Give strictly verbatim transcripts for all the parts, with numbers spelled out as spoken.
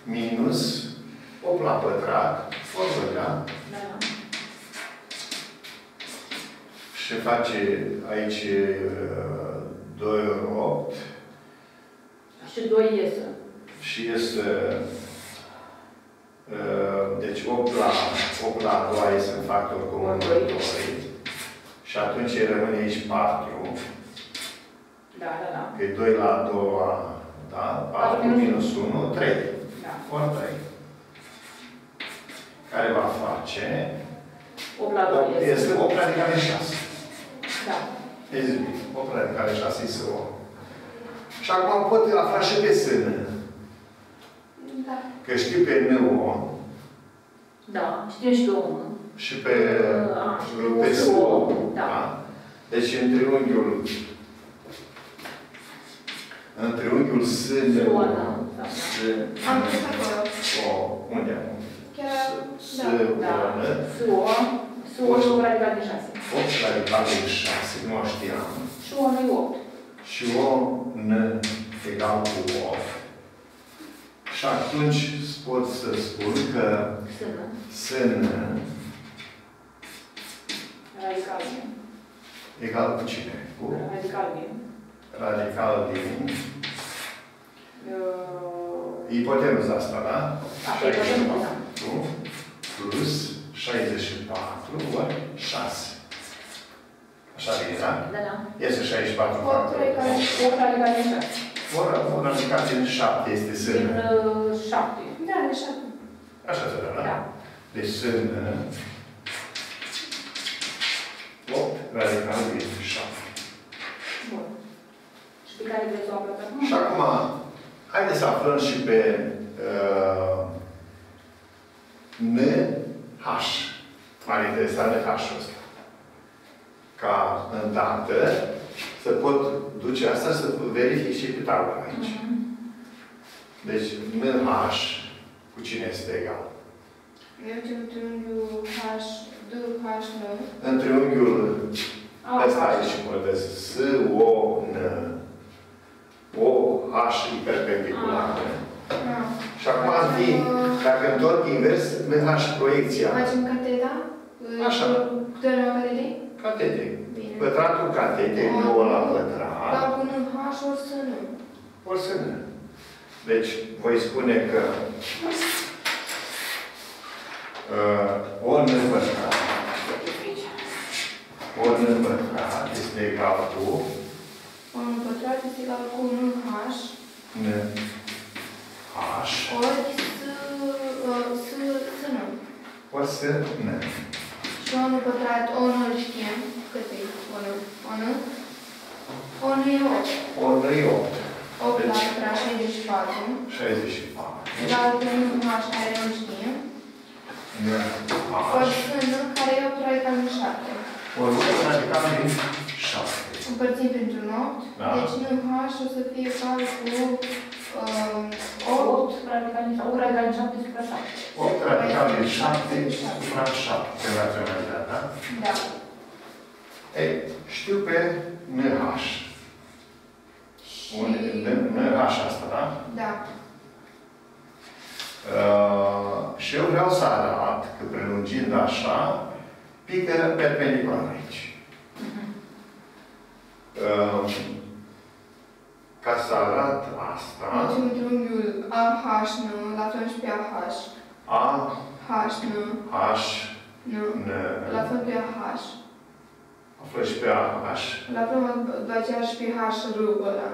minus opt la pătrat, formă, da? Da. Și face aici doi ori opt. Și doi iesă. Și este... Deci opt la, opt la a doua este în factor comun doi. Și atunci rămâne aici patru. Da, da, da. Că e doi la a doua, da? patru minus unu, trei. Da. Ori trei. Care va face? opt la doi este. Este opt radicale șase. Da. Este bine. opt radicale șase este o. Și acum pot afla și pe S N. Da. Că știu pe N O. Da. Știu și pe O. Și pe, A, și pe S O. Da. Da? Deci în triunghiul în triunghiul S N O. Am văzut acolo. O. Unde am? Chiar, S da. O. Da. S O. S O și opt radical de șase. opt radical de șase. Nu o știam. Și O nu e opt. Și O N egal cu opt. Și atunci pot să spun că S N Radical. egal cu cine? Cu Radical din. radical din Uh, ipotenuză asta, da? Asta e ipotenuză, da. Plus șaizeci și patru ori șase. Așa bine, da? Da, da. Este șaizeci și patru opt radical de șase. O radical din șapte este S N. Din șapte. Da, de șapte. Așa se dă, da? Da. Deci S N opt radical din șapte. Bun. Și pe care vreți să o aflați acum? Și acum, haideți să aflăm și pe uh, N H. M-ar interesa N H-ul ăsta. Ca îndată să pot duce asta să verific și pe tabla aici. Uh-huh. Deci, N H cu cine este egal? Merge în triunghiul H, D, H, N. În triunghiul Ah, ăsta H. aici, mă S, O, N, O, H hiperpendiculară. Ah. Și acum ar fi, dacă întorc invers, N H proiecția. Facem cateta? Așa. Puterea catetei? Catete. Bine. Pătratul catetei, nouă la pătrat. Dar până în H o să nu. O să nu. Deci, voi spune că uh, O N pătrat, O N pătrat este egal cu unu pătrat este egal cu unu H N H ori S, S, N. ori să N. Și unu pătrat, unu îl știm. Cât e unu? unu? unu e opt. O N e opt. opt la Deci, pătrat, șaizeci și patru. șaizeci și patru. Egal cu unu H care nu știm. N Ori H. S, N care e opt radical din șapte. Ori opt radical din șapte. Împărțim pentru opt. Da. Deci N H o să fie egal cu um, opt. opt radical din șapte. opt radical din șapte supra șapte. opt radical din șapte supra șapte. Raționalizat, da? Da. Ei, știu pe N H. Și... N H asta, da? Da. Uh, și eu vreau să arăt că prelungind așa, pică perpendicular aici. Uh, ca să arăt asta, Mergem în triunghiul A H N, la fel și pe A H. A, H N, H, N, N, la fel pe A H. află și pe A, H. La fel de aceea și pe H R ăla.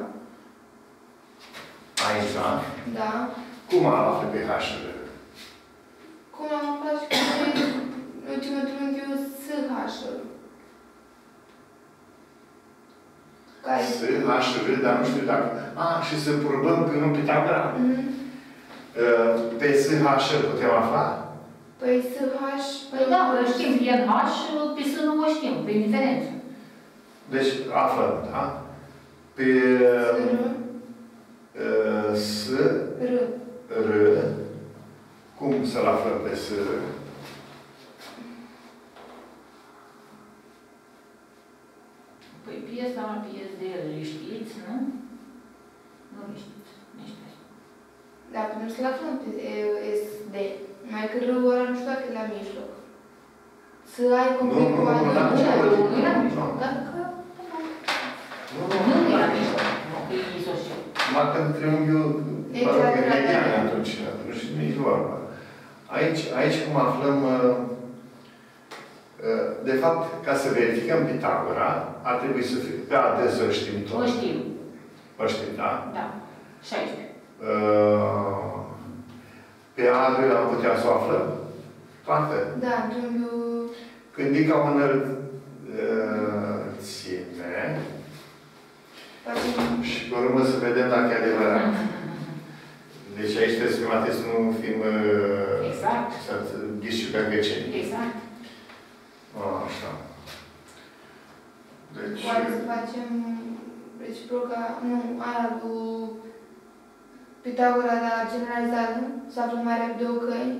Aici, da? Da. Cum am aflat pe H? Cum am aflat și pe ultimul triunghiul S H R. Care? S, H, R, dar nu știu dacă... A, și să probăm pe un Pitagora. Mm-hmm. Uh, pe S, H, R putem afla? Păi S H... Păi da, îl știm, e în H, pe S nu o știm, pe indiferență. Deci, aflăm, da? Pe uh, S, R. R. Cum să-l aflăm pe S, R? Păi piesa, piesa de el, le știți, nu? Nu le știți. Nu știți. Da, până sunt la fel pe S D. Numai că R ora nu știu dacă e la mijloc. Să ai complet cu nu, nu, Nu e la mijloc. Dacă... Nu, Nu e la mijloc. Nu, că e isoscel. numai când triunghiul, mă rog, e median atunci, atunci nici vorba. Aici, aici cum aflăm, de fapt, ca să verificăm Pitagora, ar trebui să fie, pe A D să știm tot. O știm. O știm, da? Da. șaisprezece. Pe A R am putea să o aflăm? Toată? Da, triunghiul... Când e ca o înălțime, și pe urmă să vedem dacă e adevărat. Deci aici trebuie să fim atenți, să nu fim... Exact. Să ghiți și pe găceni. Exact. Așa. Deci... Oare să facem reciproca, nu, aia cu Pitagora, dar generalizată, să aflăm mai repede o căi.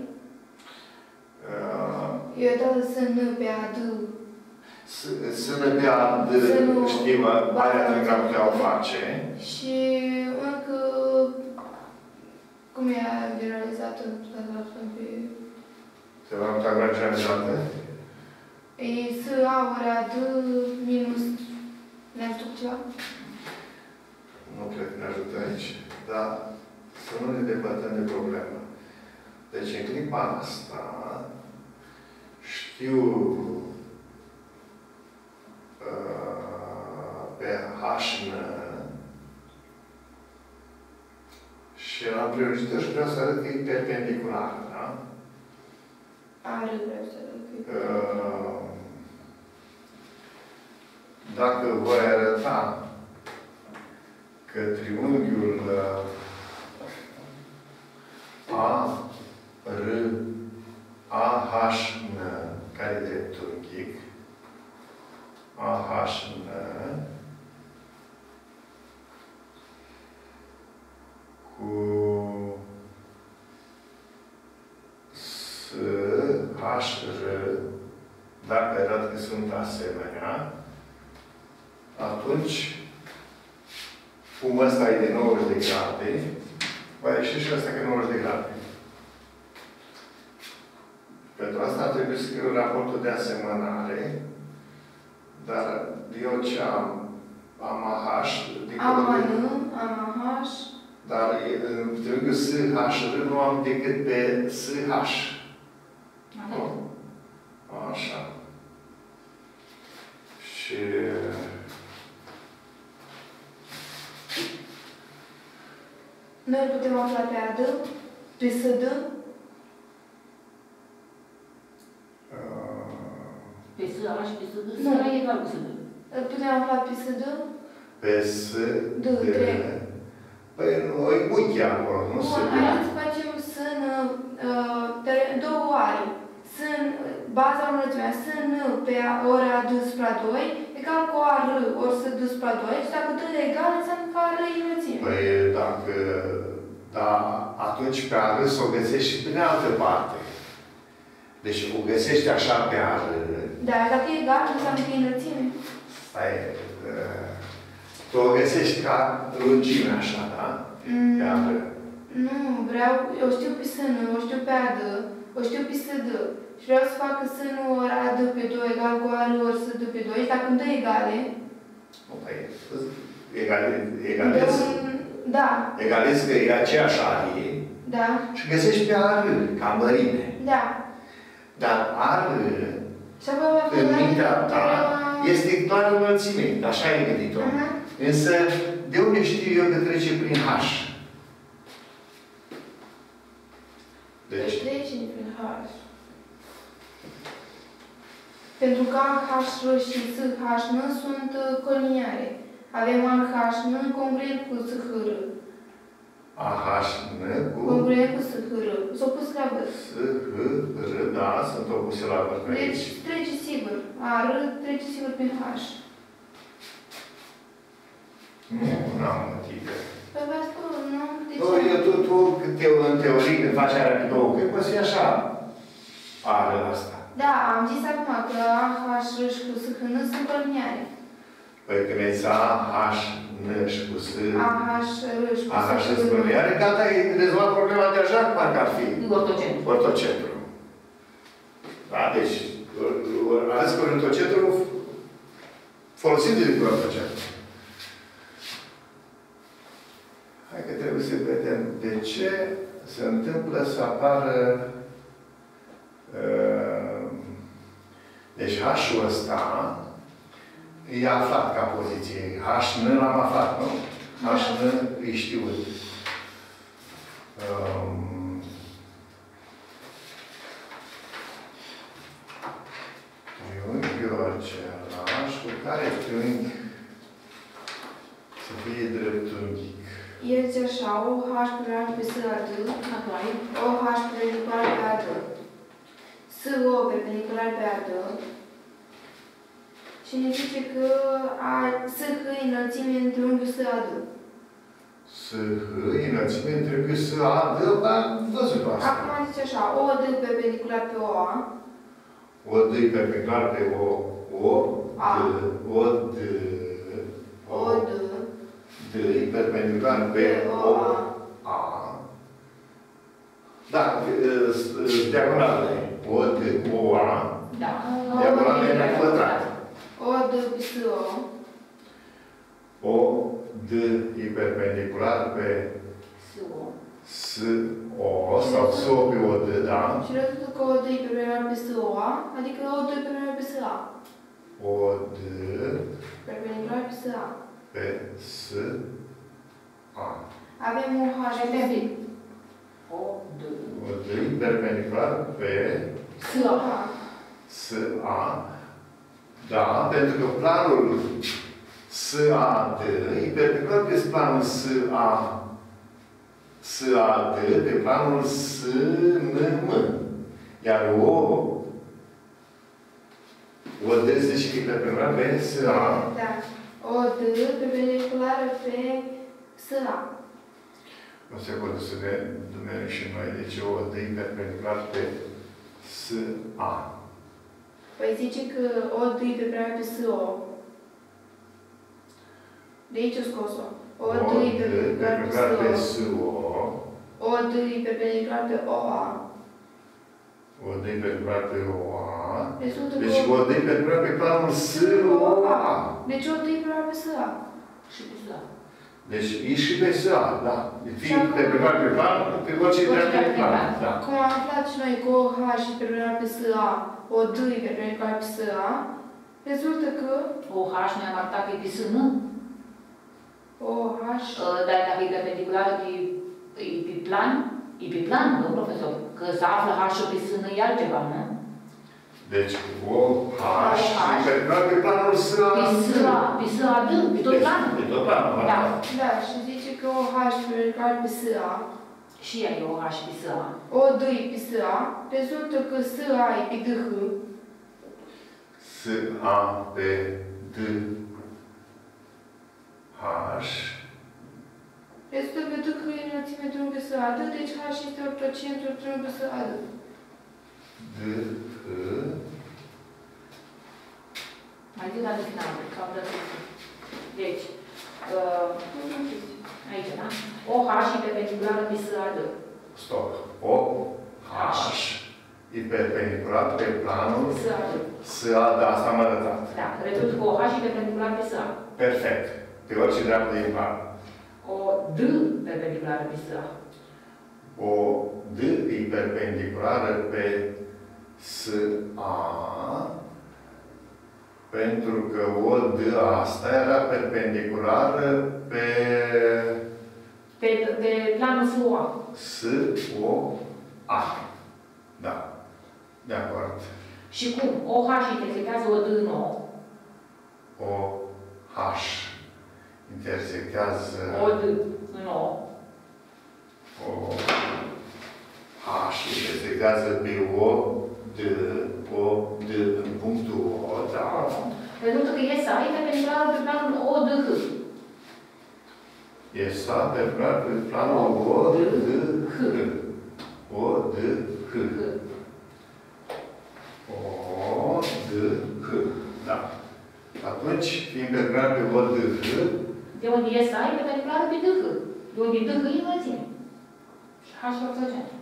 Uh, Eu dată să nu pe A D. Sână pe A D, știm, aia trebuie că putea o face. Și încă, cum e aia generalizată, să aflăm pe... Se va Pitagora generalizată? E S, A, ori A, D, minus... Ne ajută cu ceva? Nu cred că ne ajută aici, dar să nu ne depărtăm de problemă. Deci, în clipa asta, știu uh, pe H N și l-am prelungită și vreau să arăt că e perpendicular, da? Are, vreau să arăt că e Uh, Dacă voi arăta că triunghiul A R A H N, care e dreptunghic, A H N, cu S H R, dacă arăt că sunt asemenea, atunci, cum ăsta e de nouăzeci de grade, va ieși și ăsta că nouăzeci de grade. Pentru asta trebuie să scriu raportul de asemănare, dar eu ce am? Am A H, Am A N, am A H. dar în triunghiul S H R nu am decât pe S H. Așa. Și... Noi putem afla pe A D, pe S D. Pe S A și pe S D, S A e egal cu S D. Putem afla pe S D? Pe S D, D. trei. Păi nu, e unchi acolo, nu Bun, se haideți să facem sân, uh, două oare. Sân, baza înălțimea, sân pe ori A D supra doi, egal cu A R ori S D supra doi, și dacă dă egal, înseamnă că A R e înălțime. Păi dacă... Da, atunci pe A R să o găsești și pe altă parte. Deci o găsești așa pe A R. Da, dacă e egal, înseamnă că e înălțime. Stai, uh, tu o găsești ca lungime așa, da? Mm, Pe A R. nu, vreau, eu știu pe sân, o știu pe A D, o știu pe S D. Și vreau să fac sânul ori A D pe doi egal cu A R ori S D pe doi, și dacă îmi dă egale... Nu, păi, egale, egalez. Da. Egalez că e aceeași arie. Da. Și găsești pe A R, ca mărime. Da. Dar A R, Și apoi în mintea ta, este doar înălțime. Așa ai gândit-o. Uh-huh. Însă, de unde știu eu că trece prin H? Deci... Trece prin H. Pentru că A H R și S H N sunt coliniare. Avem A H N congruent cu S H R. A H N cu... Congruent cu S H R. S-au pus la vârf. S H R, da, sunt opuse la vârf aici. Deci trece sigur. A R trece sigur prin H. Nu, nu am motive. Păi v-ați spus, nu? De Nu, ce? eu, tu, tu, te, în teorie, când faci aia pe două, că poți fi așa. A R asta. Da, am zis acum că A H R și cu S H N sunt coliniare. Păi când ai zis A H N N și cu S. A, H, R și cu A, H, S, R. Iar gata, ai rezolvat problema deja, parcă ar fi. Ortocentru. Ortocentru. Da, deci, ales cu ortocentru folosindu-i cu ortocentru. Hai că trebuie să vedem de ce se întâmplă să apară uh, deci H-ul ăsta e aflat ca poziție. H, N l-am aflat, nu? H, N e știut. Um, triunghiul același cu care triunghi să fie dreptunghic. El zice așa, O H perpendicular pe S A D, Apoi. O H perpendicular pe A D, S O perpendicular pe A D, și ne zice că A, S H e înălțime în triunghiul S A D. S H e înălțime în triunghiul S A D, am văzut asta. Acum zice așa, O D perpendicular pe O A, O D e perpendicular pe O, O, A. D, O, D, O D, D e perpendicular pe O, A. Da, diagonalele. O, D, O, A. Da. Diagonalele la pătrat. O D pe S O, O, D e perpendicular pe Suo. S, O, sau S, O pe O, D, da? și rezultă că O D e perpendicular pe S O A, adică O D e perpendicular pe S A. O, D Perpendicular pe S A. pe S, A. Avem O H pe Repede. O, D. O, D e perpendicular pe Suo. S, A. Da, pentru că planul S, A, D e perpendicular pe planul S, A, S, A, D, pe planul S, N, M. Iar O, O, D se zice că e perpendicular pe S, A. Da. O D perpendiculară pe S A. O secundă să ne dumerăm și noi. Deci O, D e perpendicular pe S, A. Păi zice că O D e perpendicular pe S O. De aici o scos-o. O D e perpendicular pe S O. O D e perpendicular pe O A. O D e perpendicular pe O A. Rezultă Deci că O D e perpendicular pe planul S, O, A. Deci O D e perpendicular pe S A. Și pe Suo. Deci e și pe S, A, da. Și Fiind acum- perpendicular pe plan, pe orice Orice dreaptă pe dreaptă pe plan. plan. Da. Cum am aflat și noi că O H e perpendicular pe S A, O D e perpendicular pe S A, rezultă că O H noi am arătat că e pe S, nu? O H Dar dacă e perpendiculară pe, e pe plan, e pe plan, nu, profesor? Că să află H-ul pe S, nu e altceva, nu? Deci O, H, e perpendicular pe planul S, A. Pe S, A, pe S, A, D, pe tot planul. Pe tot planul, Da. Da, și zice că O H e perpendicular pe S A, Și ea e O H pe S, A. O D e pe S A, rezultă că S A e pe D H, S, A pe D, H. rezultă că D H e înălțime triunghiul S A D, deci H este ortocentrul triunghiul S A D. D, H. Mai zi la de final, că am dat aici. Deci, uh, aici, da? O H e perpendiculară pe S, A, D. Stop. O, H. E perpendicular pe planul S, A, D. S, A, da, asta am arătat. Da, rezultă că O H e perpendiculară pe S, A. Perfect. Pe orice dreaptă din plan. O D perpendiculară pe S, A. O D e perpendiculară pe S, A, pentru că O D asta era perpendiculară pe Pe, pe planul S, O, A. S, O, A. Da. De acord. Și cum? O H intersectează O D în O. O, H. Intersectează O D în O. O, H. Intersectează pe O, D, O, D în punctul O, da. Rezultă că S, A e perpendiculară pe planul O, D, H. E S, A perpendicular pe planul O, D, H. O, D, H. O, D, H. Da. Atunci, fiind perpendicular pe O, D, H, De unde e S A e perpendiculară pe D H. De unde D H e înălțime. Și H forță centru.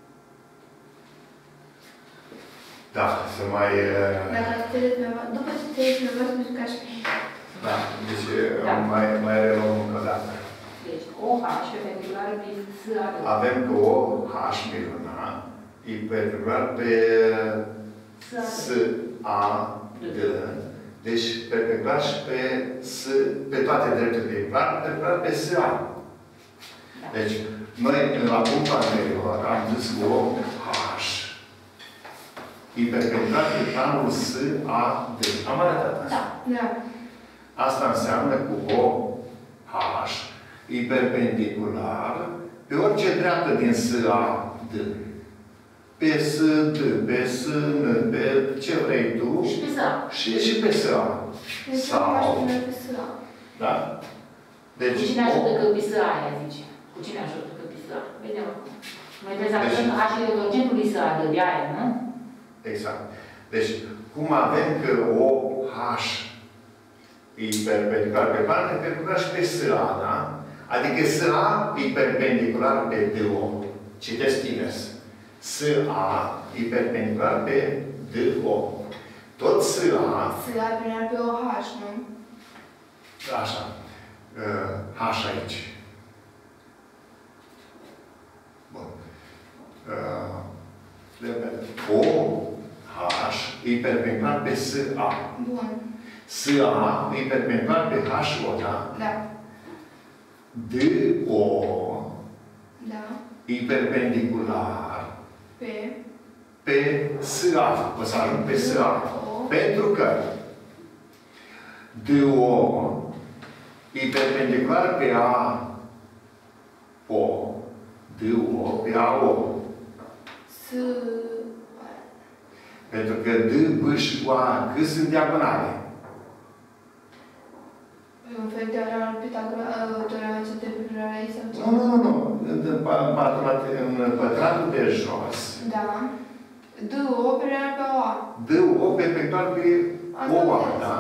Da, să mai... Dacă sunteți dumneavoastră, după ce sunteți dumneavoastră, nu ca și pe Da, deci Da. mai, mai reluăm încă o dată. Deci, O H perpendiculară pe S A D. Avem că O H miluna e perpendicular pe S A D. Deci perpendicular și pe S, pe toate drepturile de plan, perpendicular pe S A. Da. Deci, noi, la punctul anterior, am zis că O H e perpendicular pe planul S A D. Am arătat asta. Da. Da. Asta înseamnă că O H e perpendicular pe orice dreaptă din S A D. Pe S D, pe S N, pe ce vrei tu. Și pe S A. Și, și pe S A. Deci Sau... O H miluna pe S A. Da? Deci, Cu cine o- ajută că pe S A, ea zice. Cu cine ajută că pe S A? Vedem acum. Noi trebuie să Deci- arătăm că H e tangentul lui S A, de aia, nu? Exact. Deci, cum avem că O H e perpendicular pe plan, e perpendicular și pe S A, da? Adică S A e perpendicular pe D O. Citesc invers. S A e perpendicular pe D O. Tot S A, S A vine pe O H, nu? așa, uh, H aici. Bun. Uh, O H e perpendicular pe S A. Bun. S A e perpendicular pe H O, da? Da. D O Da. e perpendicular Pe. pe S A. O să ajung pe S A. O. Pentru că D O e perpendicular pe A O. D O pe A O. S. Pentru că D, B și cu A, cât sunt diagonale. Un fel de teorema lui Pitagora, teorema ce te preferare sau ce? Nu, nu, nu, nu. În, în, în pătratul de jos, Da. D O pe pe O A. D O perpendicular pe O A, da?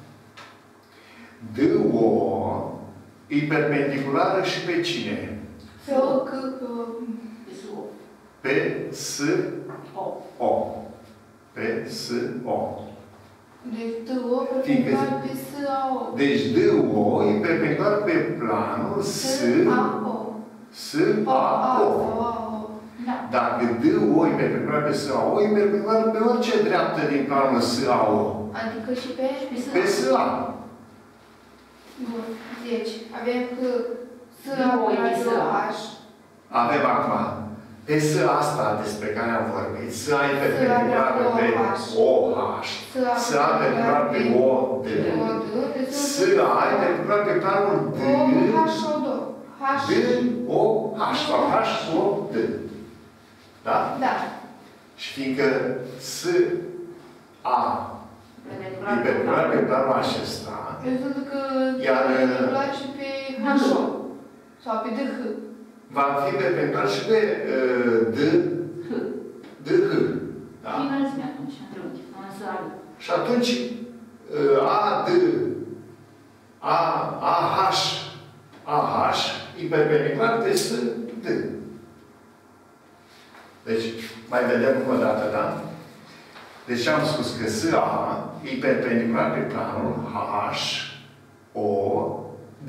D O e perpendiculară și pe cine? Pe O, C, pe O. Pe S O. Pe S O. O. Pe S O. Deci D O perpendicular pe S A O. Deci D O e perpendicular pe planul S A O. S O A A O. sau A O. Da. Dacă D O e perpendicular pe S A O, e perpendicular pe orice dreaptă din planul S A O. Adică și pe? Pe S A. Pe S A. Bun. Deci, avem că S D A O e pe S A. O H. Avem acum. Pe S asta despre care am vorbit, S A e perpendicular pe O H. S A e perpendicular pe O D. O D. S A e perpendicular pe planul D. O H sau D. H. D O H. Sau H O D. Da? Da. Și fiindcă S A e Perpendicular pe perpendicular pe plan. planul acesta, Eu zic că Iar, e perpendicular și pe H O. Sau pe D H. va fi perpendicular și pe uh, D, H. D H. Da? Și înălțime atunci, în triunghi. În S A. Și atunci uh, A D, A, A H, A H e perpendicular pe S D. Deci, mai vedem încă o dată, da? Deci am spus că S A e perpendicular pe planul H O D.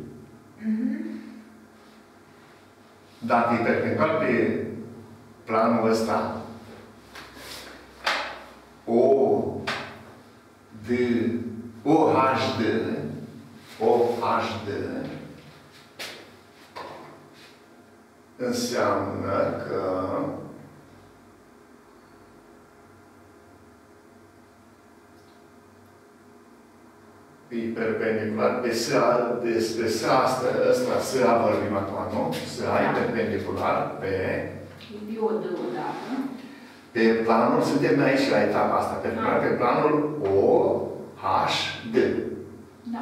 Dacă e perpendicular pe planul ăsta O D O H D O H D înseamnă că e perpendicular pe S A, despre S A asta, ăsta, S A vorbim acum, nu? S A e perpendicular pe E o D O, da. pe planul, suntem aici la etapa asta, perpendicular pe planul O H D. Da.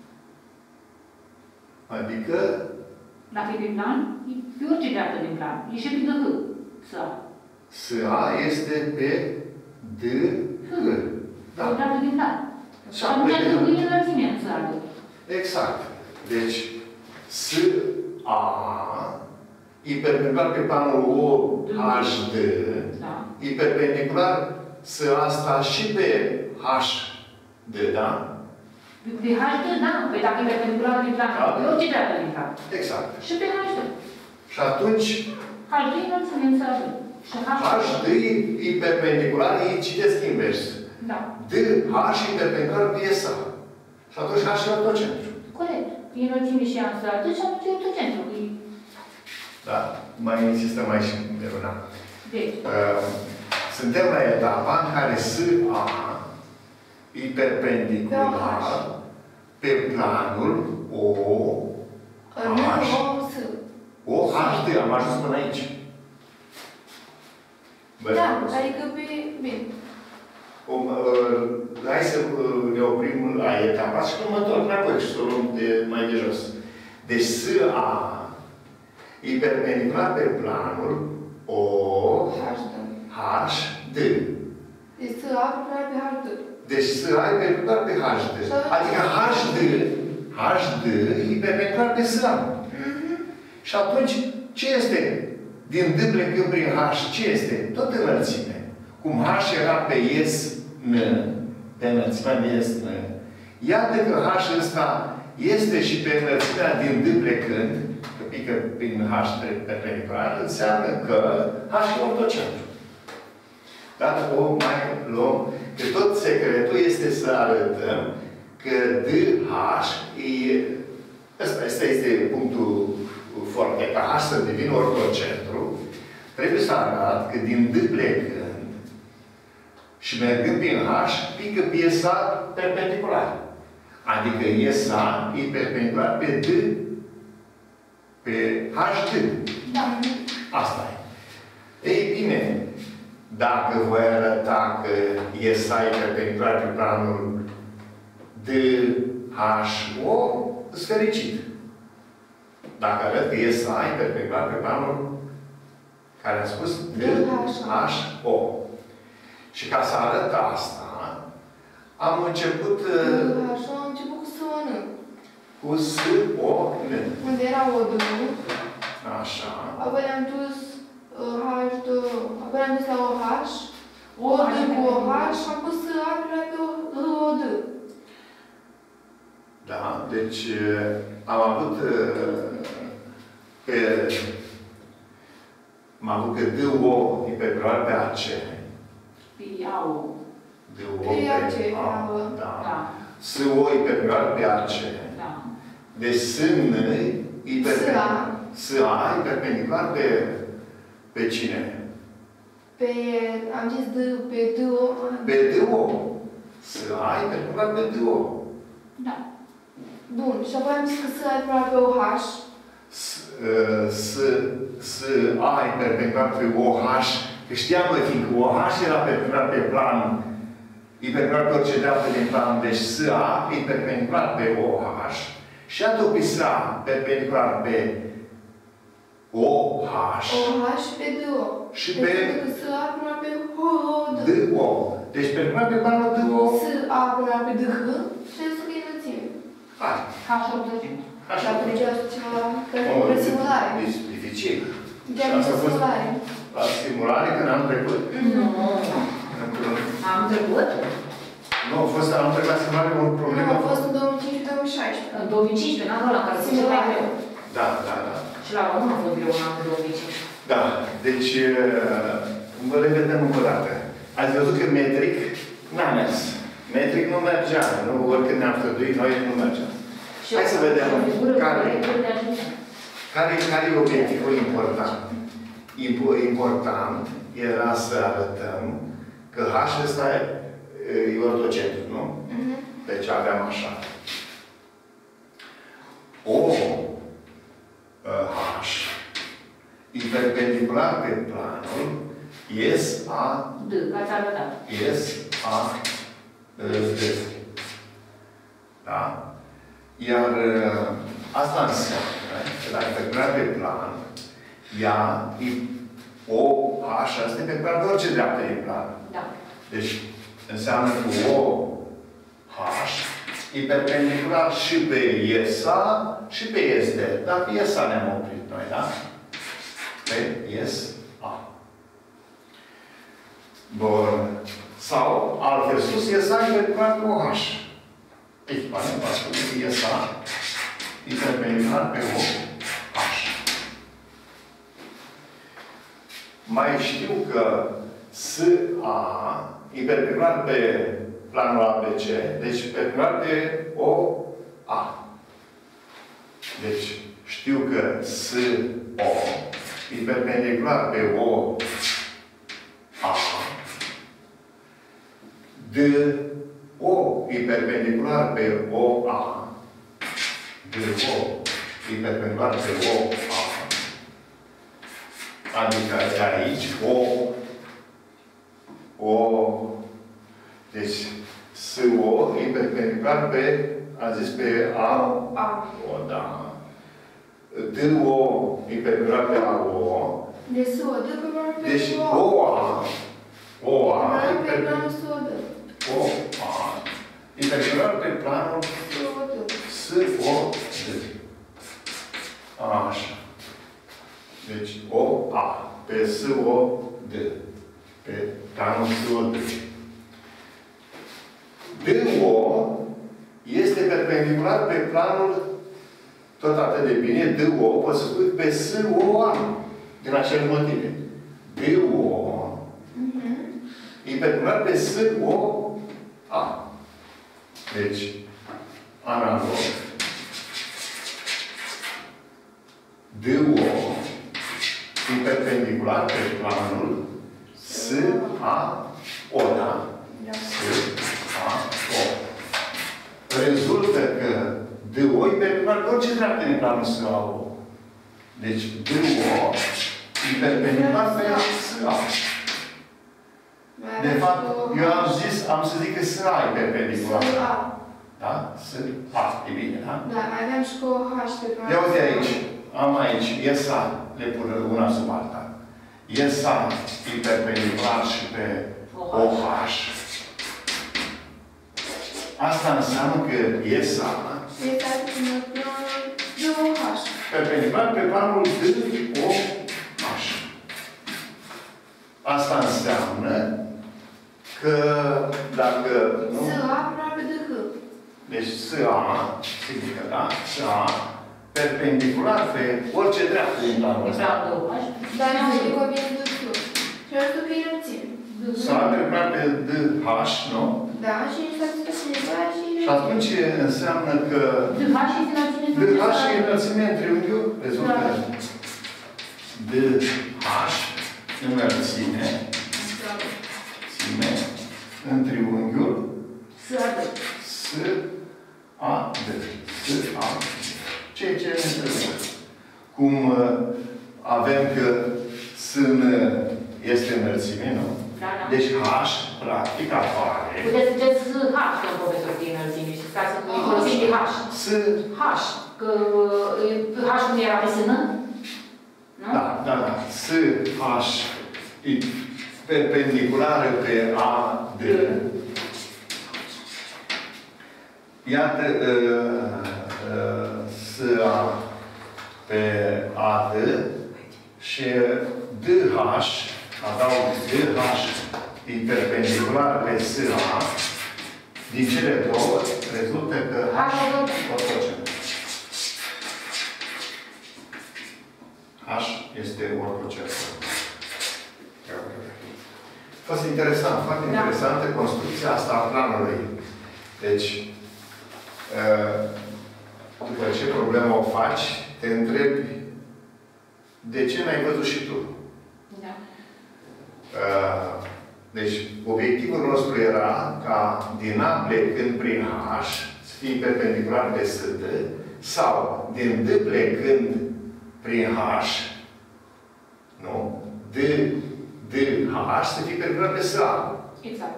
Adică Dacă e pe plan, e pe orice dreaptă din plan. E și pe D H. S A. S A este pe D H. Da. Da. O dreaptă din plan. Și Atunci apoi D H e înălțime în S A. Exact. Deci, S A e perpendicular pe planul O H D, Da. e perpendicular S asta și pe H D, da? Pe H D, da. Păi dacă e perpendicular din plan, Da. pe orice dreaptă din plan. Exact. Și pe H D. Și atunci, H D e înălțimea în săra lui. Și H D e perpendicular, îi citesc invers. Da. D, H e perpendicular pe S A. Și atunci H e ortocentru. Corect. E înălțime și ea în săra lui și atunci e ortocentru. E... Da, mai insistăm aici de una. Deci. Uh, suntem la etapa în care S A e perpendicular pe planul O H. O H D. Am ajuns până aici. Bă, Da, adică pe... Bine. O, uh, hai să uh, ne oprim la etapa și când mă întorc înapoi și să o luăm de, mai de jos. Deci S A e perpendicular pe planul O H D. Deci să A perpendicular pe H D. Deci S A e perpendicular pe H D. Adică H D, H D e perpendicular pe S A. Și atunci, ce este din D plecând prin H? Ce este? Tot înălțime. Cum H era pe S N, pe înălțimea de S N, iată că H ăsta este și pe înălțimea din D plecând, că pică prin H perpendicular, înseamnă că H e ortocentru. Dar o mai luăm, că tot secretul este să arătăm că D H e, ăsta, ăsta este punctul foarte, ca H să devină ortocentru, trebuie să arăt că din D plecând și mergând prin H, pică pe S A perpendicular. Adică S A e perpendicular pe D, pe H D. Da. Asta e. Ei bine, dacă voi arăta că S A e perpendicular pe planul D H O, sunt fericit. Dacă arăt că S A e perpendicular pe planul care am spus D H O. Și ca să arăt asta, am început Așa, am început cu S O N. cu S O N. Unde era O D. Așa. Apoi am dus H D. Apoi am dus la O H. O O D cu O H și am pus A pe O D. Da, deci am avut pe am avut că D O e perpendicular pe A C. Pe A O. D O Pe A C, A, da. da. S O e perpendicular pe A C. Da. Deci S N e perpendicular. S A e perpendicular pe pe cine? Pe, am zis D, pe D O. Pe D O. S A e perpendicular pe D O. Da. Bun, și apoi am zis că S A e perpendicular pe O H. S, S, A e perpendicular pe O H. Că știam, mă, fiindcă O H era perpendicular pe plan, e perpendicular pe orice dreaptă din plan, deci S A e perpendicular pe O H. Și atunci pe S A perpendicular pe O H. O H pe D O. Și pe S A perpendicular pe O D. D O. Deci perpendicular pe planul D O. S A perpendicular pe D H și restul e înălțime. Hai. H ortocentru. Așa. Dar deci asta ceva pe simulare. Deci dificil. De a fost simulare. La simulare când am trecut? Nu. Am trecut? Nu, a fost, am trecut la simulare o problemă. Nu, a fost în două mii cincisprezece două mii șaisprezece. În două mii cincisprezece, în anul ăla, care se cel mai greu. Da, da, da. Și la român a fost greu în anul două mii cincisprezece. Da, deci vă revedem încă o dată. Ați văzut că metric n-a mers. Metric nu mergea. Nu, oricând ne-am străduit, noi nu mergea. Hai să vedem care, care, care e obiectivul important. Important era să arătăm că H ăsta e ortocentru, nu? Deci aveam așa. O H e perpendicular pe planul S A D, ați arătat. S A D. Da? Iar asta înseamnă că dacă perpendicular pe plan, ea e O H, asta e perpendicular pe orice dreaptă din plan. Da. Deci înseamnă că O H e perpendicular și pe E S A și pe E S D. Dar pe E S A ne-am oprit noi, da? Pe E S A. Bun. Sau, altfel sus, E S A e perpendicular pe O H. Echivalent, va spune E S A e perpendicular pe O H. Mai știu că S A e perpendicular pe planul A B C. Deci, perpendicular pe O A. Deci, știu că S O e perpendicular pe O A. D O e perpendicular pe O A. D O e perpendicular pe O A. Adică de aici O O deci S O e perpendicular pe, am zis pe A A. O, da. D O e perpendicular pe A O. Deci S O D perpendicular pe Deci O A. O A O A e Pe perpendicular planul S O D. O A e perpendicular pe planul S O D. S O D. Așa. Deci O A pe S O D. Pe planul S O D. D O este perpendicular pe planul, tot atât de bine, D O, poți să spui pe S O A. Din acele motive. D O e perpendicular pe S O A. Deci, analog. D O e perpendicular pe planul S A O, da? S A O. Rezultă că D O e perpendicular pe orice dreaptă din planul S A O. Deci D O e perpendicular pe S A. De fapt, eu am zis, am să zic că S A e perpendicular. S A. Da? S A. E bine, da? Da, mai aveam și cu O H pe planul. Ia uite aici. Am aici. E S A. Le pun una sub alta. E S A e perpendicular și pe O H. Asta înseamnă că E S A Este pe planul D O H. perpendicular pe planul D O H. Asta înseamnă că dacă... Nu? S A aproape de H. Deci S A, significă, da? S A perpendicular pe orice dreaptă din planul ăsta. Dar nu, e convine de H. Și asta că e înălțime. S A perpendicular pe D H, nu? Da, și s-a spus și... Și atunci înseamnă că D H este înălțime. D H e înălțimea în triunghiul, rezultă D H înălțime, ține, în triunghiul S A D. S A D. S A D. Ceea ce ne trebuie. Cum uh, avem că S N este înălțime, nu? Da, da. Deci H, practic, apare. Puteți să ziceți H, domn profesor, că e înălțime și ca să folosim de H. S. H. Că uh, H nu era pe S N? Nu? Da, da, da. S H e perpendiculară pe A D. Iată, uh, uh, S A pe A D și D H, adaug D H e perpendicular pe S A, din cele două rezultă că H ortocentră. H este ortocentră. A fost interesant, foarte Da. interesantă construcția asta a planului. Deci, după ce problemă o faci, te întrebi de ce n-ai văzut și tu. Da. Deci, obiectivul nostru era ca din A plecând prin H să fie perpendicular pe S D sau din D plecând prin H, nu? D, D, H să fie perpendicular pe S A. Exact.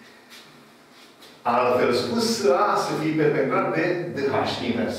Altfel spus, S A să fie perpendicular pe D H, invers.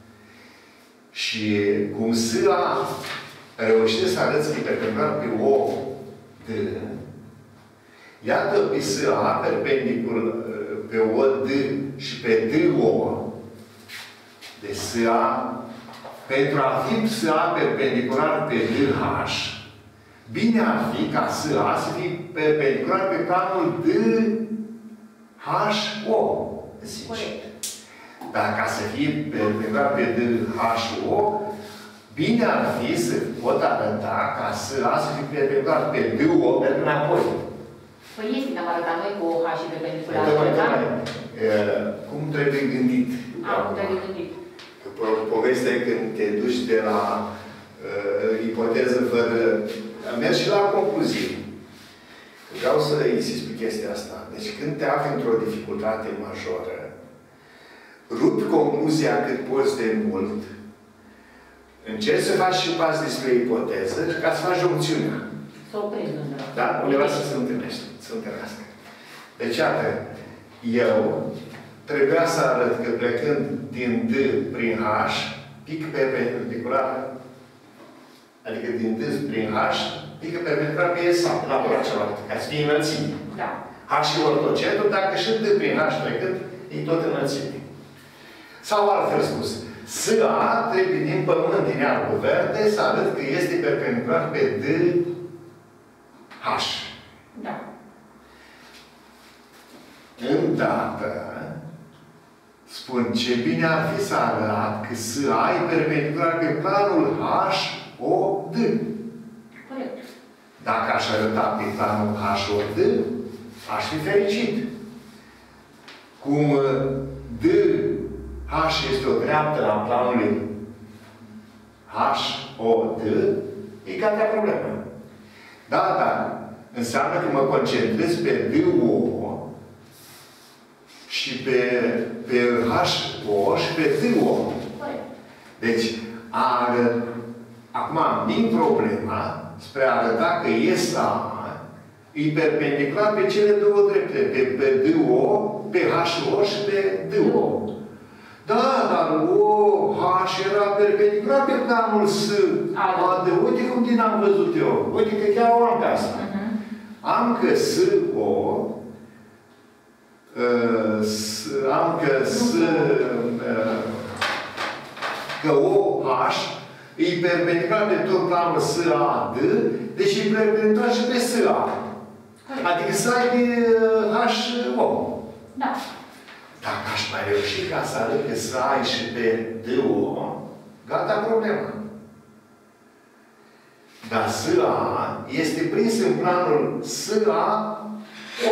Și cum S A reușește să arăți să fie perpendicular pe O D, iată pe S A perpendicular, pe O D și pe D O, de S A, pentru a fi S A perpendicular pe D H, bine ar fi ca S A să fie perpendicular pe planul D H O. Corect. Dar ca să fie perpendicular pe D H O, bine ar fi să pot arăta ca S A să fie perpendicular pe D O, pe înapoi. Păi este, ne-am arătat noi cu O H și perpendicular. Cum trebuie gândit? Ah, cum trebuie gândit. Povestea e când te duci de la uh, ipoteză fără... Am mers și la concluzie. Vreau să insist pe chestia asta. Deci când te afli într-o dificultate majoră, rupi concluzia cât poți de mult, încerci să faci și pas despre ipoteză ca să faci opțiunea. Să oprești gândul. Da? Undeva să se întâlnește. Să se întâlnească. Deci, iată, eu trebuia să arăt că plecând din D prin H, pic perpendicular, adică din D prin H, pică perpendicular pe S A, la părat cealaltă, ca să fie înălțime. Da. H și ortocentul, dacă și D prin H plecând, e tot înălțime. Sau altfel spus, S A trebuie din pământ, din iarbă verde, să arăt că este perpendicular pe D H. Da. Îndată, spun ce bine ar fi să arăt că S A e perpendicular pe planul H O D. Corect. Dacă aș arăta pe planul H O D, aș fi fericit. Cum D H este o dreaptă la planul H O D, e gata problemă. Da, da. Înseamnă că mă concentrez pe D O și pe, pe H O și pe D O. Deci, ar, acum min problema spre a arăta că E S A e perpendicular pe cele două drepte, pe, pe D O, pe H O și pe D O. Da, dar O H era perpendicular pe planul S A D. Uite cum din am văzut eu. Uite că chiar o am pe asta. Uh-huh. Am că S O uh, S, am că S uh, că O H e perpendicular pe tot planul S A D, deci e perpendicular și pe S A. Adică S A e pe H O. Da. Dacă aș mai reuși ca să arăt că S A și pe D O, gata problema. Dar S A este prins în planul S A O.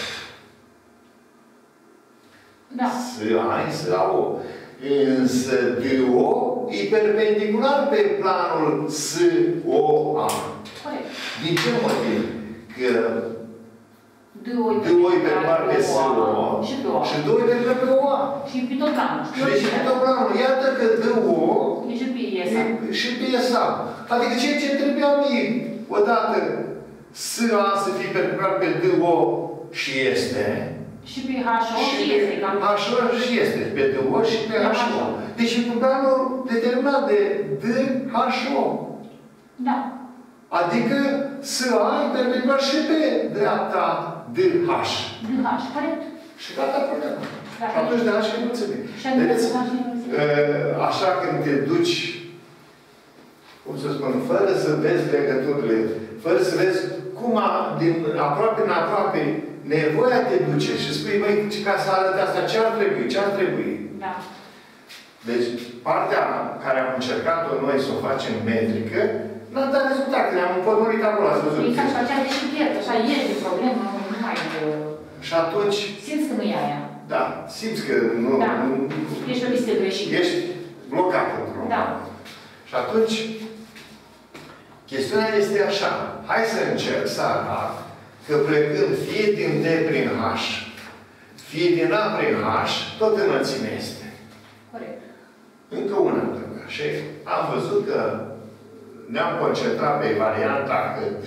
Da. S A e S A O. Însă D O e perpendicular pe planul S O A. Corect. Din ce motiv? Că D O e perpendicular pe S O și pe O A. Și D O e perpendicular pe O A. Și pe tot planul. Și pe tot planul. Iată că D O e și pe E S A. Și pe E S A. Adică ceea ce trebuia mie, odată, S A să fie perpendicular pe D O și este. Și pe H O și este. H O și este. Pe D O și pe H O. Deci e planul determinat de D H O. Da. Adică S A e perpendicular și pe dreapta D H. D H, corect. Și gata problema. Și atunci de H și mulțumim. Vedeți? Așa când te duci, cum să spun, fără să vezi legăturile, fără să vezi cum a, din aproape în aproape nevoia te duce și spui, băi, ca să arăt asta, ce ar trebui, ce ar trebui? Da. Deci, partea care am încercat-o noi să o facem metrică, n-a dat rezultat, că ne-am împotmolit acolo, ați văzut. Exact, și aceea deși pierd, așa ieri de problemă, nu mai... Și atunci... Simți că nu e aia. Da, simți că nu... Da. Nu, ești pe listă greșită. Ești blocat într-un Da. Și atunci, chestiunea este așa. Hai să încerc să arăt că plecând fie din D prin H, fie din A prin H, tot înălțime este. Corect. Încă una trebuie. Și am văzut că ne-am concentrat pe varianta că D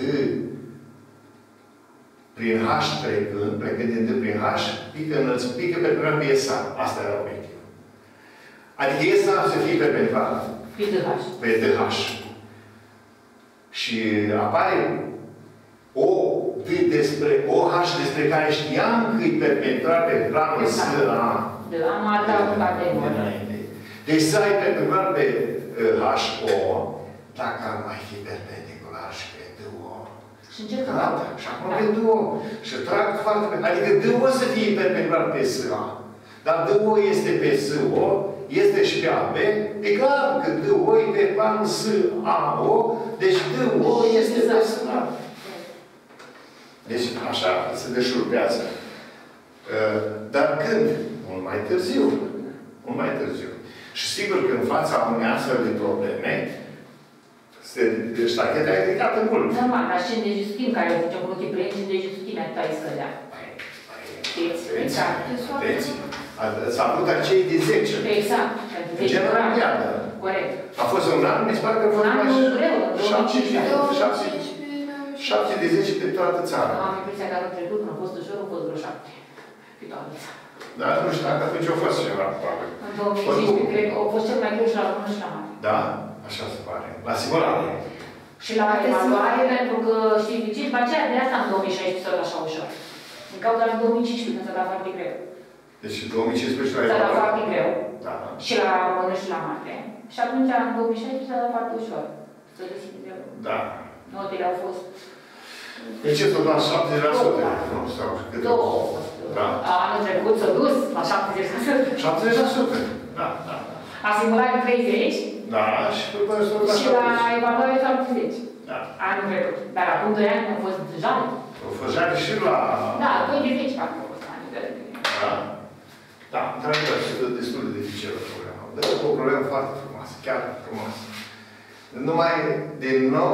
prin H trecând, plecând din D prin H, pică înălțime, pică perpendicular pe E S A. Asta era obiectivul. Adică E S A să fie perpendicular Pe D H. Pe D H. Și apare O D despre O H, despre care știam că e perpendicular pe planul S A. De la am adăugat de Înainte. Deci S A e perpendicular pe H O, dacă ar mai fi perpendicular și pe D O. Și în ce Gata. Și acum pe D O. Și trag foarte pe... Adică D O să fie perpendicular pe S A. Dar D O este pe S O, este și pe A B. E clar că D O e pe planul S A O, deci D O este pe S A. Deci așa se deșurpează. Dar când? Mult mai târziu. Mult mai târziu. Și sigur că în fața unei astfel de probleme, ștacheta e ridicată mult. Normal, dar și în dejustitim, care zice cu ochii plini, și în dejustitim atâta îi scădea. Exact. Vedeți? S-a avut acei de zece. Exact. În generaliadă. Corect. A fost un an, mi se pare că a fost un an greu, șapte de zece pe toată țara. Am impresia că anul trecut, când a fost ușor, a fost vreo șapte. Pe toată țara. Dar nu știu dacă atunci a fost ceva, probabil. În două mii cincisprezece, cred că a fost cel mai greu și la română și la mare. Da? Așa se pare. La simulare. Și la evaluare, pentru că știi de ce? După aceea, de asta în două mii șaisprezece s-a dat așa ușor. Din cauza în două mii cincisprezece, când s-a dat foarte greu. Deci în două mii cincisprezece la s-a dat evaluare. foarte greu. Da. Și la română și la mare. Și atunci, în două mii șaisprezece, s-a dat foarte ușor. S-a găsit de greu. Da. Notele au fost... Deci este doar șaptezeci la sută. Nu, sau câte? Două. Da. Anul trecut s-a dus la șaptezeci la sută. șaptezeci la sută. Da, da. La simulare treizeci. Da, și după aceea s-a dat și la evaluare șaptezeci. Da. Anul trecut. Dar acum doi ani au fost jale. Au fost jale și la... Da, doi de zece parcă au fost ani de... Da. Da, într-adevăr, și de destul de dificilă problema. Dar e o problemă foarte frumoasă, chiar frumoasă. Numai, din nou,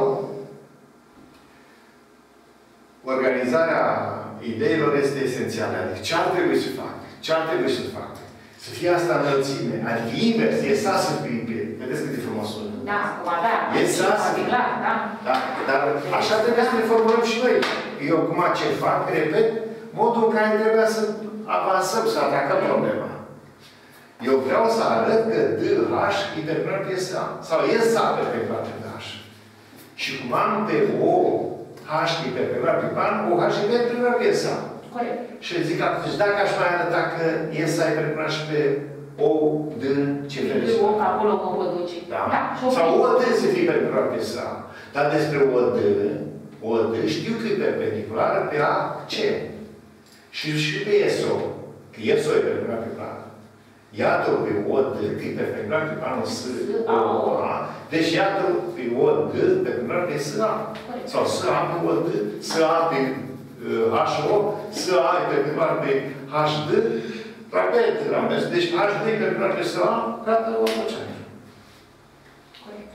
organizarea ideilor este esențială. Adică ce ar trebui să facă? Ce ar trebui să facă? Să fie asta înălțime. Adică invers, e sa să fie pe. Vedeți cât de frumos sună. Da, acum da. E sa să fie. Clar, da. Da. Dar așa trebuie să ne formulăm și noi. Eu acum ce fac, repet, modul în care trebuie să avansăm, să atacăm problema. Eu vreau să arăt că D H e perpendicular pe S A. Sau e S A perpendicular pe D H. Și cum am pe O H e perpendicular pe plan, O H e perpendicular pe S A. Corect. Și zic atunci, dacă aș mai arăta că S A e perpendicular și pe O, D, ce vrei să fac? Acolo cum vă duce. Da. Sau O, D să fie perpendicular pe S A. Dar despre O, D, O, D știu că e perpendiculară pe A, C. Și și pe S O. Că S O e perpendicular pe plan. Iată-o pe O, D, că e perpendicular pe planul S, O, A. Deci iată-o pe O, D, perpendicular pe S A. Sau S A pe O, D, S A pe H O, S A e perpendicular pe H D. Repet, am mers. Deci H D e perpendicular pe S A, gata, o făceam. Corect.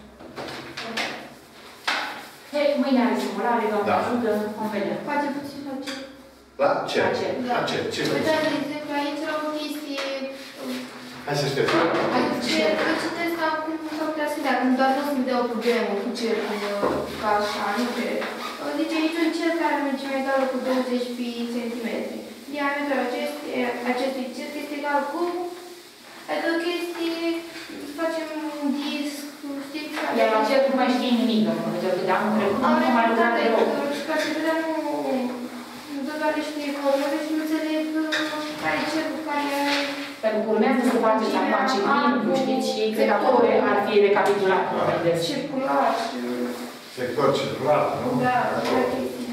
Hei, mâine are simulare, doamne ajută, vom vedea. Face puțin la ce? La ce? La ce? La ce? Ce vrei? Uitați, de exemplu, aici la o chestie... Hai să așteptăm. Aici, că citesc acum, s-ar putea să dea, când doar nu să-mi dea o problemă cu cercul, ca așa, nu cred. Zice aici un cerc care merge mai egală cu douăzeci centimetri. Diametrul acestui, acestui cerc este egal cu... Adică că este... facem un disc, știți? Iar la cerc nu mai știi nimic, domnule, pentru că de anul trecut nu mai lucrat deloc. Și ca să vedea nu... nu dă doar niște formule și nu înțeleg care e cercul care... Pentru că urmează să faceți acum cilindru, știți, și cred că acolo ar fi recapitulat. Circular și... Sector circular, nu? Da, așa chestii.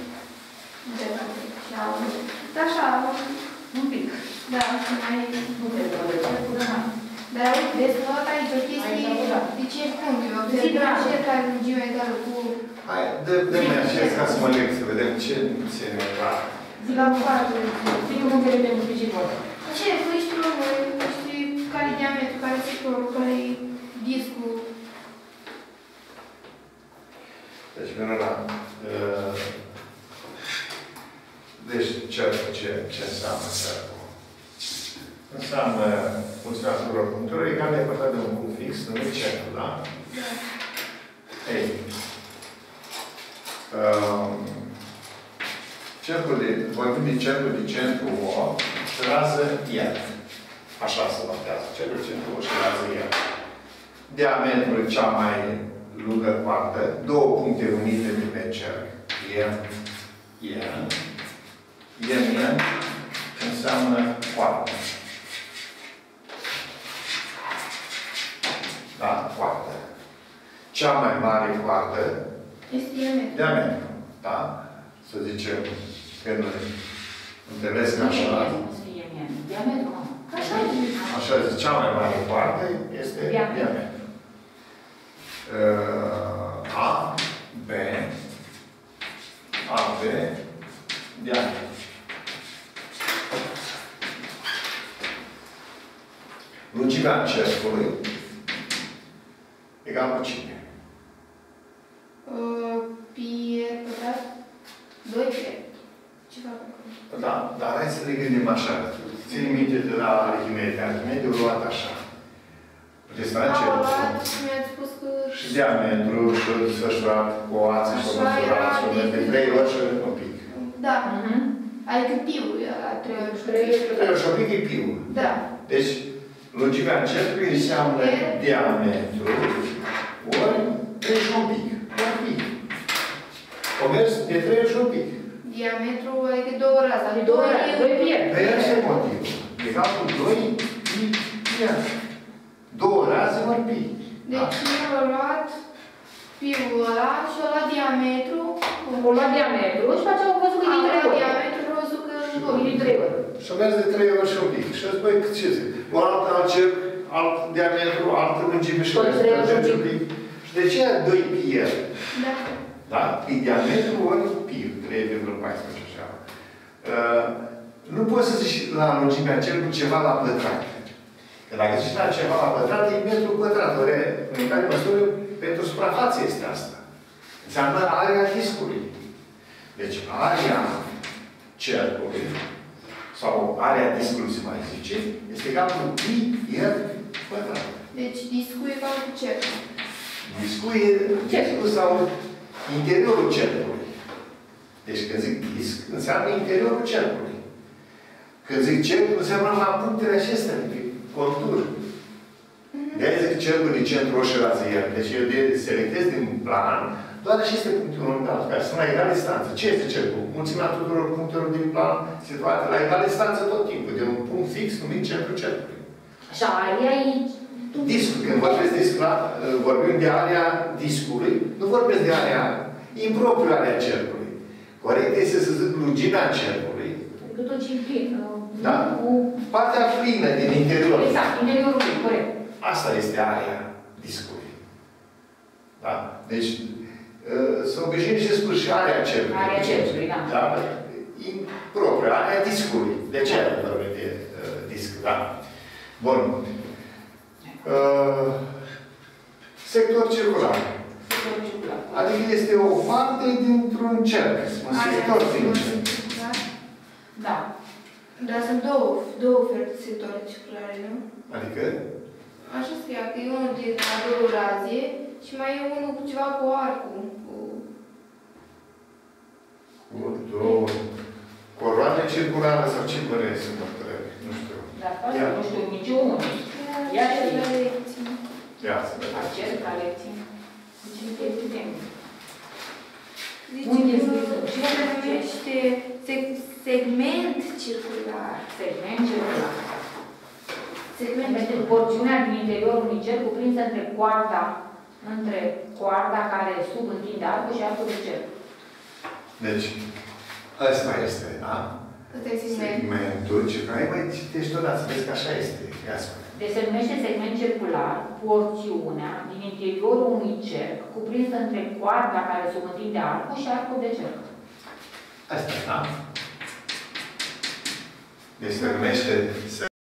Da, așa, un pic. Da, mai... Nu cred că de cercul, dar mai. Dar uite, vezi, nu aici o chestie de cinci puncte. Eu observ ce care lungime egală cu... Hai, dă-mi acest ca să mă leg, să vedem ce se ne va. Zic la parte, primul punctele de multiplicit. Ce? Păi știu, știi care e diametru, care e sectorul, care e discul. Deci, minunat. Deci, cercul, ce, ce înseamnă cercul? Înseamnă funcționarea tuturor punctelor egal depărtat de un punct fix, numit cercul, da? Da. Ei. Um, cercul de, vorbim de cercul de centru O, și rază el. Așa se notează. Cercul de centru O și rază el. Diametrul cea mai lungă coartă, două puncte unite de pe cerc, M N. M N înseamnă coardă. Da? Coardă. Cea mai mare coardă Este diametru. diametru. Da? Să zicem, când întâlnesc așa. Diametru, nu. Așa e. Așa zice, cea mai mare coardă este Diametru. diametru. Uh, A, B, A, B, diametru. Lungimea cercului egal cu cine? Uh, pi r pătrat. doi pi. Ce fac acum? Da, dar hai să ne gândim așa. Ține minte de la Arhimede. Arhimede a luat așa. Puteți să Am cercul. luat și mi-ați spus că... Și diametru, și o desfășurat cu o ață și o Așa măsurat era și o de- de trei ori și un pic. Da. Mhm. Adică piul era trei ori și Trei ori. Trei ori și un pic e piu. Da. Deci, lungimea cercului înseamnă diametru ori trei și un pic. Un pic. O mers de trei ori și un pic. Diametru, adică două raze. Adică două raze, doi pieri. Pe el este motivul. Egal cu doi pi diametru. Două raze ori pi. Deci eu am luat piul ăla și o luat diametru. O lua diametru și face o văzut că Am e trei luat ori. diametru și am văzut că E de trei ori. Și o mers de trei ori și un pic. Și îți băi, ce zic? O altă alt cerc, alt diametru, altă lungime și Tot mers trei ori de și un un pic. Și de ce doi pi el? Da. Da? Pi diametru ori pi, trei virgulă paisprezece așa. Uh, nu poți să zici la lungimea cercului ceva la pătrat. Că dacă zici la ceva la pătrat, e metru pătrat. Ori, în care măsură, pentru suprafață este asta. Înseamnă area discului. Deci, area cercului, sau area discului, se mai zice, este egal cu pi r pătrat. Deci discul e egal cu cercul. Discul e discul sau interiorul cercului. Deci când zic disc, înseamnă interiorul cercului. Când zic cercul, înseamnă la punctele acestea, de contur. De-aia zic cercul de centru roșie razier. Deci eu de selectez din plan doar aceste puncte orizontal, care sunt la egală distanță. Ce este cercul? Mulțimea tuturor punctelor din plan situate la egală distanță tot timpul, de un punct fix numit centrul cercului. Și aria e... Discul, când vorbesc disc, la, vorbim de area discului, nu vorbesc de area impropriu area cercului. Corect este să zic lungimea cercului. Că tot ce implic. Da? Partea plină din interior. Exact, interiorul lui, corect. Asta este area discului. Da? Deci, să obișnuim și spun și area cercului. Area cercului, da. Da? Impropriu, area discului. De ce vorbim de uh, disc, da? Bun. Uh, sector circular. Sector circular. Adică este o parte dintr-un cerc. Un sector din cerc. Da? Da. Dar sunt două, două feluri de sectoare circulare, nu? Adică? Așa scria că e unul din la două raze și mai e unul cu ceva cu arcul. Cu... Cu două... Coroane circulară sau ce părere sunt întrebe? Nu știu. Dar asta nu știu niciunul. Ia ce știi. la lecții. Ia să vedem. Acel ca lecții. Deci nu te putem. Zice Unde e că scris? se numește seg- segment circular. Segment circular. Segment Este porțiunea din interiorul unui cerc cuprinsă între coarda, între coarda care subîntinde arcul și arcul de cerc. Deci, ăsta este, da? Ăsta e segment. Segmentul circular. Hai, mai citești odată, să vezi că așa este. Ia spune. Deci se numește segment circular porțiunea din interiorul unui cerc cuprinsă între coarda care subîntinde arcul și arcul de cerc. Asta, da? Deci se numește